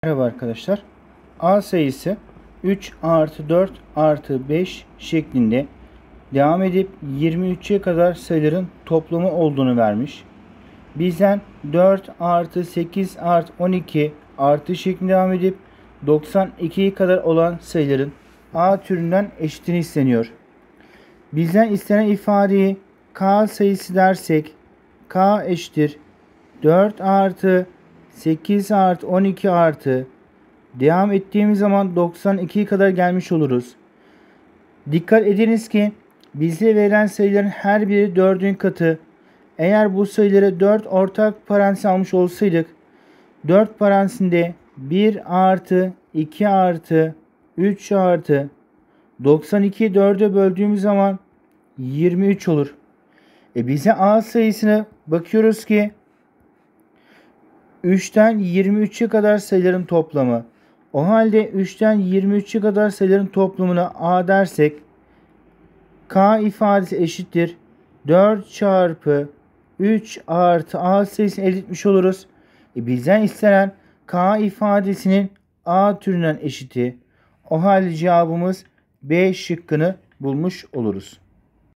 Merhaba arkadaşlar. A sayısı 3 artı 4 artı 5 şeklinde devam edip 23'e kadar sayıların toplamı olduğunu vermiş. Bizden 4 artı 8 artı 12 artı şeklinde devam edip 92'ye kadar olan sayıların A türünden eşitini isteniyor. Bizden istenen ifadeyi K sayısı dersek K eşittir 4 artı 8 artı 12 artı devam ettiğimiz zaman 92'ye kadar gelmiş oluruz. Dikkat ediniz ki bize verilen sayıların her biri 4'ün katı. Eğer bu sayıları 4 ortak parantez almış olsaydık 4 parantezinde 1 artı 2 artı 3 artı 92'yi 4'e böldüğümüz zaman 23 olur. Bize A sayısını bakıyoruz ki 3'ten 23'e kadar sayıların toplamı. O halde 3'ten 23'e kadar sayıların toplamına A dersek K ifadesi eşittir 4 çarpı 3 artı A sayısını elde etmiş oluruz. Bizden istenen K ifadesinin A türünden eşiti. O halde cevabımız B şıkkını bulmuş oluruz.